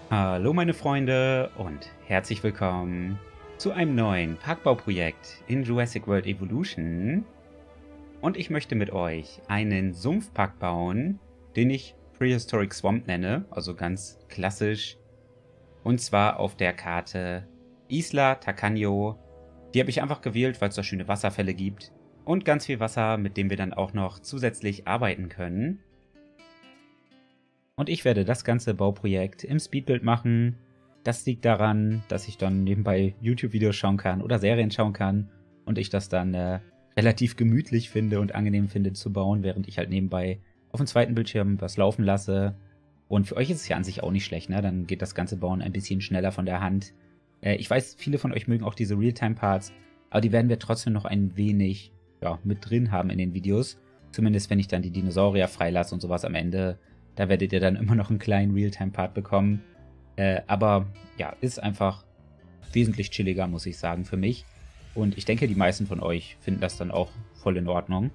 Hallo meine Freunde und herzlich willkommen zu einem neuen Parkbauprojekt in Jurassic World Evolution. Und ich möchte mit euch einen Sumpfpark bauen, den ich Prehistoric Swamp nenne, also ganz klassisch. Und zwar auf der Karte Isla Tacaño. Die habe ich einfach gewählt, weil es da schöne Wasserfälle gibt und ganz viel Wasser, mit dem wir dann auch noch zusätzlich arbeiten können. Und ich werde das ganze Bauprojekt im Speedbuild machen. Das liegt daran, dass ich dann nebenbei YouTube-Videos schauen kann oder Serien schauen kann und ich das dann relativ gemütlich finde und angenehm finde zu bauen, während ich halt nebenbei auf dem zweiten Bildschirm was laufen lasse. Und für euch ist es ja an sich auch nicht schlecht, ne? Dann geht das ganze Bauen ein bisschen schneller von der Hand. Ich weiß, viele von euch mögen auch diese Realtime-Parts, aber die werden wir trotzdem noch ein wenig mit drin haben in den Videos. Zumindest wenn ich dann die Dinosaurier freilasse und sowas am Ende. Da werdet ihr dann immer noch einen kleinen Realtime-Part bekommen. Aber ja, ist einfach wesentlich chilliger, muss ich sagen, für mich. Und ich denke, die meisten von euch finden das dann auch voll in Ordnung.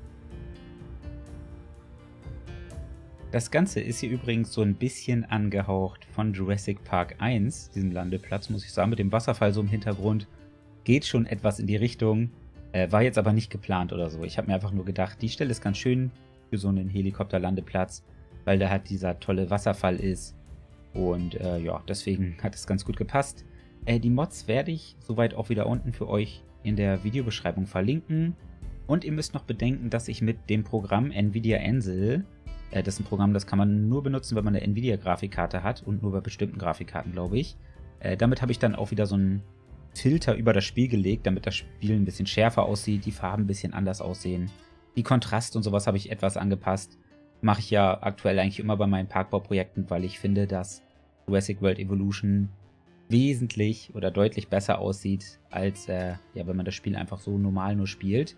Das Ganze ist hier übrigens so ein bisschen angehaucht von Jurassic Park 1, diesem Landeplatz, muss ich sagen, mit dem Wasserfall so im Hintergrund. Geht schon etwas in die Richtung, war jetzt aber nicht geplant oder so. Ich habe mir einfach nur gedacht, die Stelle ist ganz schön für so einen Helikopterlandeplatz, weil da halt dieser tolle Wasserfall ist. Und ja, deswegen hat es ganz gut gepasst. Die Mods werde ich soweit auch wieder unten für euch in der Videobeschreibung verlinken. Und ihr müsst noch bedenken, dass ich mit dem Programm Nvidia Ansel, das ist ein Programm, das kann man nur benutzen, wenn man eine Nvidia-Grafikkarte hat und nur bei bestimmten Grafikkarten, glaube ich. Damit habe ich dann auch wieder so einen Filter über das Spiel gelegt, damit das Spiel ein bisschen schärfer aussieht, die Farben ein bisschen anders aussehen. Die Kontrast und sowas habe ich etwas angepasst. Mache ich ja aktuell eigentlich immer bei meinen Parkbauprojekten, weil ich finde, dass Jurassic World Evolution wesentlich oder deutlich besser aussieht, als wenn man das Spiel einfach so normal nur spielt.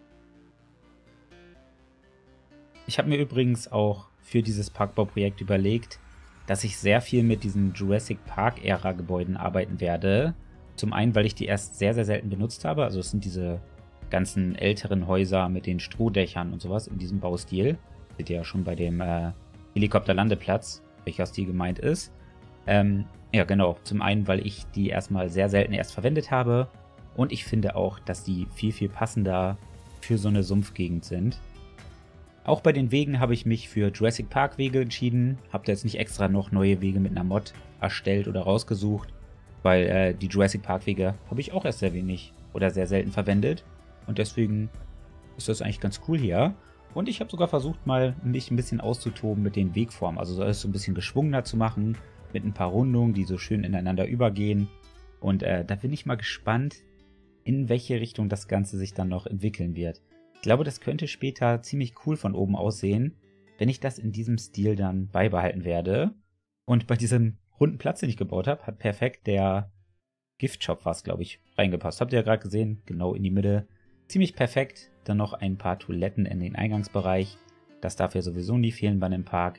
Ich habe mir übrigens auch für dieses Parkbauprojekt überlegt, dass ich sehr viel mit diesen Jurassic Park-Ära-Gebäuden arbeiten werde. Zum einen, weil ich die erst sehr, sehr selten benutzt habe. Also es sind diese ganzen älteren Häuser mit den Strohdächern und sowas in diesem Baustil. Seht ihr ja schon bei dem Helikopterlandeplatz, welcher Stil gemeint ist. Ja, genau. Zum einen, weil ich die erstmal sehr selten erst verwendet habe. Und ich finde auch, dass die viel, viel passender für so eine Sumpfgegend sind. Auch bei den Wegen habe ich mich für Jurassic Park Wege entschieden. Habe da jetzt nicht extra noch neue Wege mit einer Mod erstellt oder rausgesucht. Weil die Jurassic Park Wege habe ich auch erst sehr wenig oder sehr selten verwendet. Und deswegen ist das eigentlich ganz cool hier. Und ich habe sogar versucht, mal mich ein bisschen auszutoben mit den Wegformen. Also alles so ein bisschen geschwungener zu machen, mit ein paar Rundungen, die so schön ineinander übergehen. Und da bin ich mal gespannt, in welche Richtung das Ganze sich dann noch entwickeln wird. Ich glaube, das könnte später ziemlich cool von oben aussehen, wenn ich das in diesem Stil dann beibehalten werde. Und bei diesem runden Platz, den ich gebaut habe, hat perfekt der Giftshop was, glaube ich, reingepasst. Habt ihr ja gerade gesehen, genau in die Mitte. Ziemlich perfekt. Dann noch ein paar Toiletten in den Eingangsbereich. Das darf ja sowieso nie fehlen bei einem Park.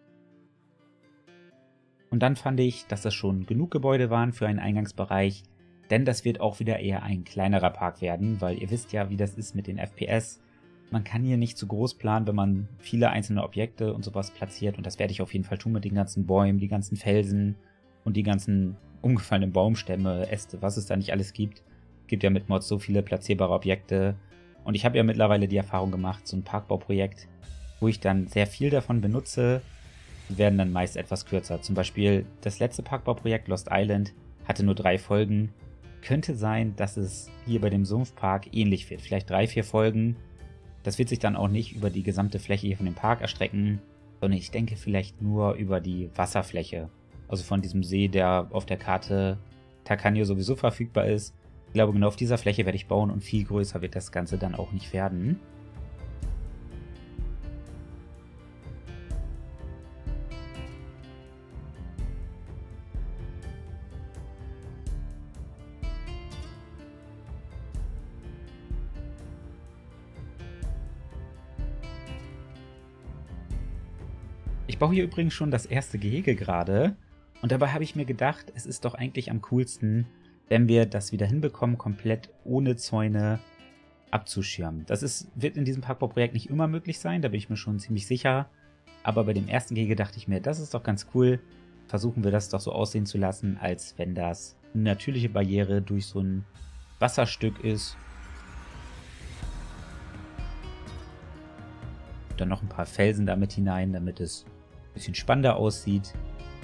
Und dann fand ich, dass das schon genug Gebäude waren für einen Eingangsbereich. Denn das wird auch wieder eher ein kleinerer Park werden, weil ihr wisst ja, wie das ist mit den FPS. Man kann hier nicht zu groß planen, wenn man viele einzelne Objekte und sowas platziert. Und das werde ich auf jeden Fall tun mit den ganzen Bäumen, die ganzen Felsen und die ganzen umgefallenen Baumstämme, Äste, was es da nicht alles gibt. Es gibt ja mit Mods so viele platzierbare Objekte. Und ich habe ja mittlerweile die Erfahrung gemacht, so ein Parkbauprojekt, wo ich dann sehr viel davon benutze, die werden dann meist etwas kürzer. Zum Beispiel das letzte Parkbauprojekt Lost Island hatte nur 3 Folgen. Könnte sein, dass es hier bei dem Sumpfpark ähnlich wird. Vielleicht 3, 4 Folgen. Das wird sich dann auch nicht über die gesamte Fläche hier von dem Park erstrecken, sondern ich denke vielleicht nur über die Wasserfläche. Also von diesem See, der auf der Karte Tacaño sowieso verfügbar ist. Ich glaube, genau auf dieser Fläche werde ich bauen und viel größer wird das Ganze dann auch nicht werden. Ich baue hier übrigens schon das erste Gehege gerade. Und dabei habe ich mir gedacht, es ist doch eigentlich am coolsten, wenn wir das wieder hinbekommen, komplett ohne Zäune abzuschirmen. Wird in diesem Parkbauprojekt nicht immer möglich sein, da bin ich mir schon ziemlich sicher. Aber bei dem ersten Gehege dachte ich mir, das ist doch ganz cool. versuchen wir das doch so aussehen zu lassen, als wenn das eine natürliche Barriere durch so ein Wasserstück ist. Dann noch ein paar Felsen damit hinein, damit es ein bisschen spannender aussieht.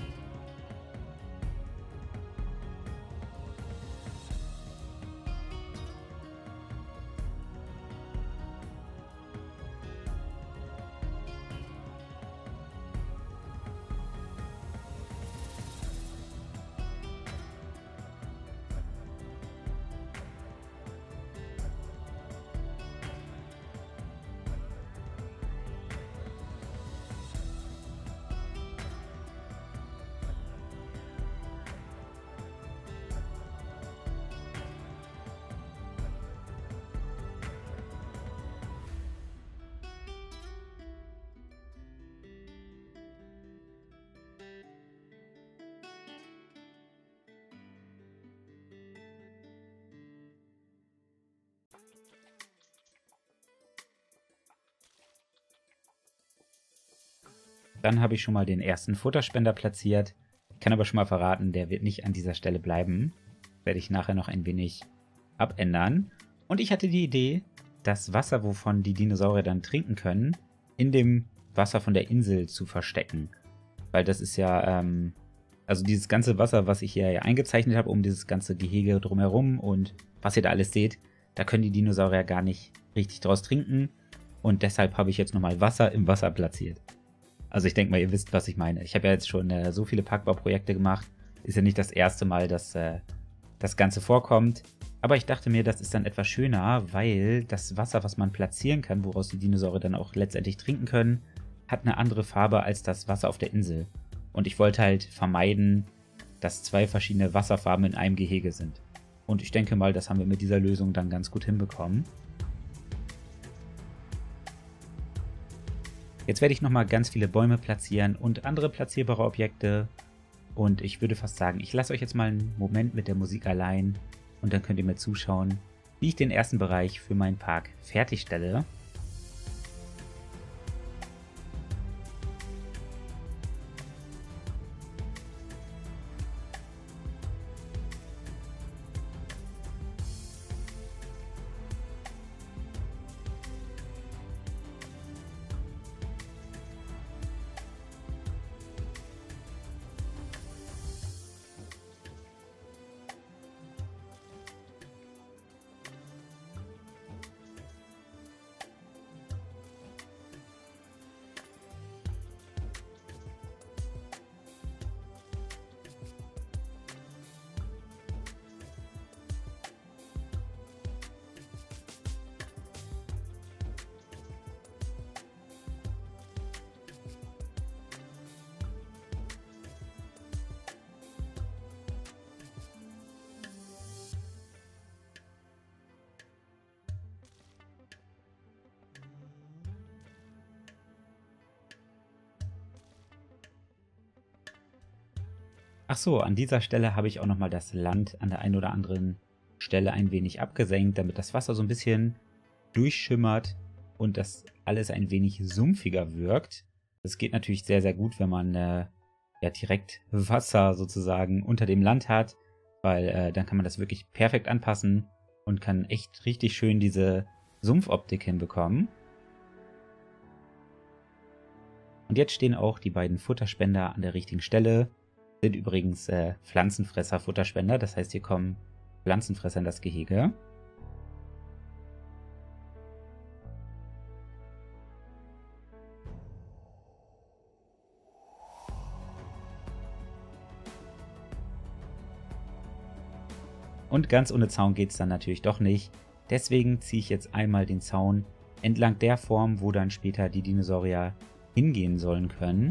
Dann habe ich schon mal den ersten Futterspender platziert. Ich kann aber schon mal verraten, der wird nicht an dieser Stelle bleiben. Werde ich nachher noch ein wenig abändern. Und ich hatte die Idee, das Wasser, wovon die Dinosaurier dann trinken können, in dem Wasser von der Insel zu verstecken. Weil das ist ja, also dieses ganze Wasser, was ich hier eingezeichnet habe, um dieses ganze Gehege drumherum und was ihr da alles seht, da können die Dinosaurier gar nicht richtig draus trinken. Und deshalb habe ich jetzt nochmal Wasser im Wasser platziert. Also ich denke mal, ihr wisst, was ich meine. Ich habe ja jetzt schon so viele Parkbauprojekte gemacht. Ist ja nicht das erste Mal, dass das Ganze vorkommt. Aber ich dachte mir, das ist dann etwas schöner, weil das Wasser, was man platzieren kann, woraus die Dinosaurier dann auch letztendlich trinken können, hat eine andere Farbe als das Wasser auf der Insel. Und ich wollte halt vermeiden, dass zwei verschiedene Wasserfarben in einem Gehege sind. Und ich denke mal, das haben wir mit dieser Lösung dann ganz gut hinbekommen. Jetzt werde ich nochmal ganz viele Bäume platzieren und andere platzierbare Objekte. Und ich würde fast sagen, ich lasse euch jetzt mal einen Moment mit der Musik allein und dann könnt ihr mir zuschauen, wie ich den ersten Bereich für meinen Park fertigstelle. Ach so, an dieser Stelle habe ich auch nochmal das Land an der einen oder anderen Stelle ein wenig abgesenkt, damit das Wasser so ein bisschen durchschimmert und das alles ein wenig sumpfiger wirkt. Das geht natürlich sehr, sehr gut, wenn man ja direkt Wasser sozusagen unter dem Land hat, weil dann kann man das wirklich perfekt anpassen und kann echt richtig schön diese Sumpfoptik hinbekommen. Und jetzt stehen auch die beiden Futterspender an der richtigen Stelle. Sind übrigens Pflanzenfresser-Futterspender, das heißt, hier kommen Pflanzenfresser in das Gehege. Und ganz ohne Zaun geht es dann natürlich doch nicht. Deswegen ziehe ich jetzt einmal den Zaun entlang der Form, wo dann später die Dinosaurier hingehen sollen können.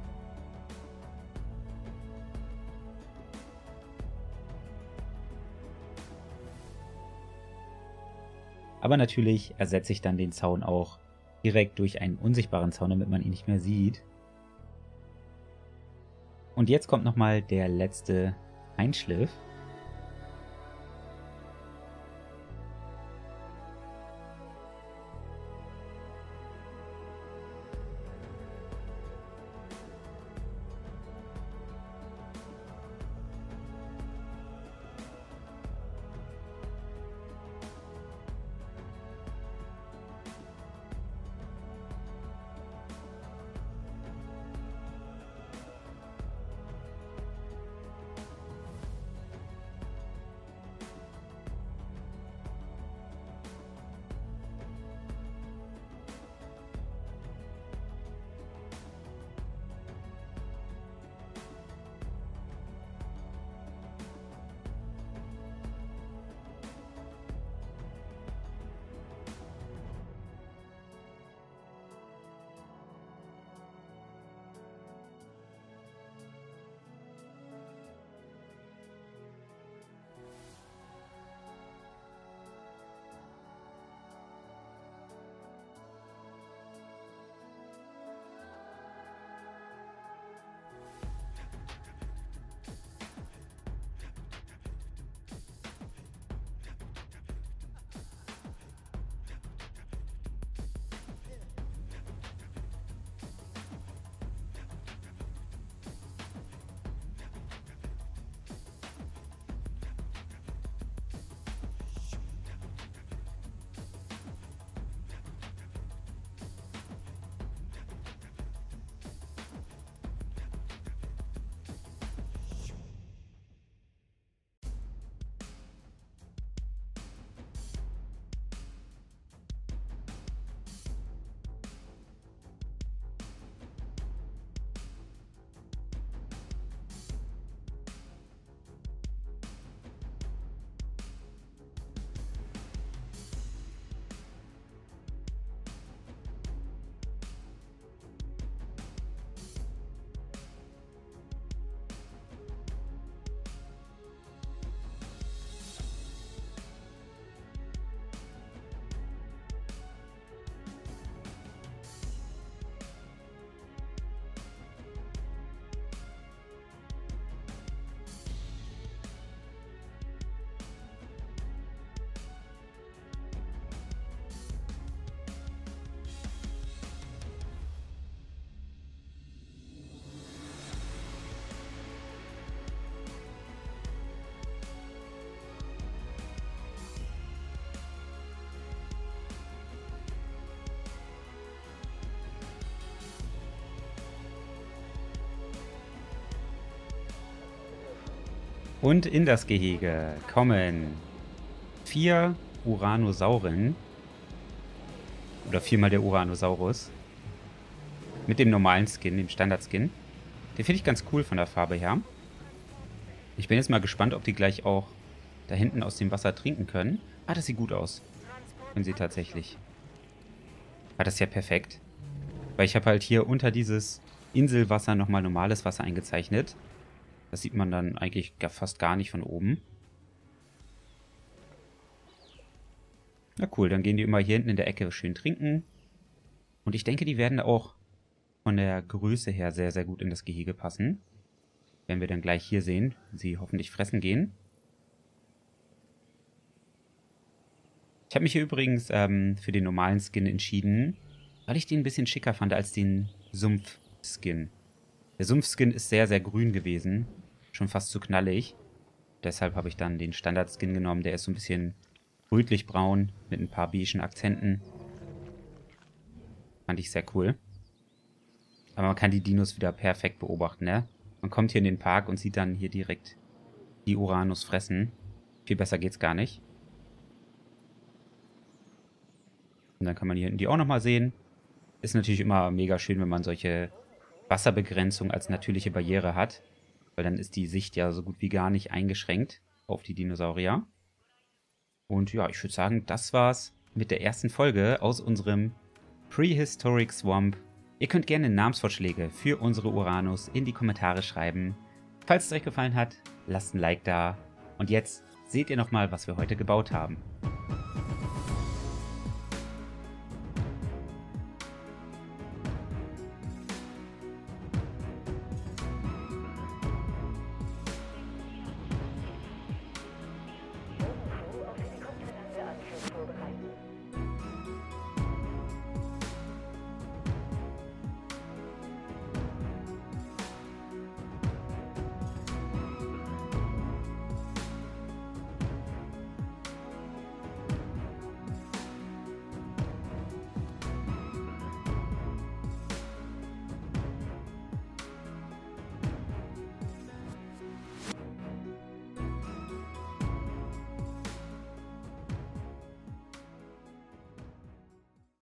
Aber natürlich ersetze ich dann den Zaun auch direkt durch einen unsichtbaren Zaun, damit man ihn nicht mehr sieht. Und jetzt kommt nochmal der letzte Einschliff. Und in das Gehege kommen 4 Uranosauren. Oder 4-mal der Uranosaurus. Mit dem normalen Skin, dem Standard-Skin. Den finde ich ganz cool von der Farbe her. Ich bin jetzt mal gespannt, ob die gleich auch da hinten aus dem Wasser trinken können. Ah, das sieht gut aus. Können sie tatsächlich. Ah, das ist ja perfekt. Weil ich habe halt hier unter dieses Inselwasser nochmal normales Wasser eingezeichnet. Das sieht man dann eigentlich fast gar nicht von oben. Na cool, dann gehen die immer hier hinten in der Ecke schön trinken. Und ich denke, die werden auch von der Größe her sehr, sehr gut in das Gehege passen. Werden wir dann gleich hier sehen, wenn sie hoffentlich fressen gehen. Ich habe mich hier übrigens für den normalen Skin entschieden, weil ich den ein bisschen schicker fand als den Sumpf-Skin. Der Sumpf-Skin ist sehr, sehr grün gewesen. Schon fast zu knallig. Deshalb habe ich dann den Standard-Skin genommen. Der ist so ein bisschen rötlich-braun mit ein paar beigen Akzenten. Fand ich sehr cool. Aber man kann die Dinos wieder perfekt beobachten, ne? Man kommt hier in den Park und sieht dann hier direkt die Uranos fressen. Viel besser geht's gar nicht. Und dann kann man hier hinten die auch nochmal sehen. Ist natürlich immer mega schön, wenn man solche Wasserbegrenzung als natürliche Barriere hat. Weil dann ist die Sicht ja so gut wie gar nicht eingeschränkt auf die Dinosaurier. Und ja, ich würde sagen, das war's mit der ersten Folge aus unserem Prehistoric Swamp. Ihr könnt gerne Namensvorschläge für unsere Uranos in die Kommentare schreiben. Falls es euch gefallen hat, lasst ein Like da. Und jetzt seht ihr nochmal, was wir heute gebaut haben.